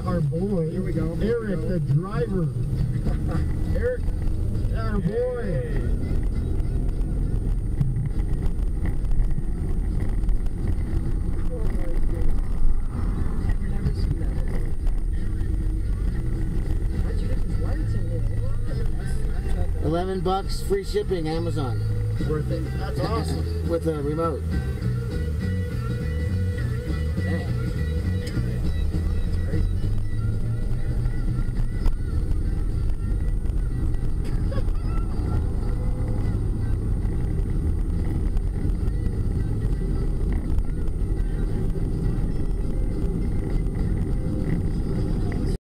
got our boy. Here we go. Eric, the driver. Eric, our boy. Hey. Oh my goodness. I've never seen that before. How'd you get these lights in here? $11, free shipping, Amazon. Worth it. That's awesome. With a remote.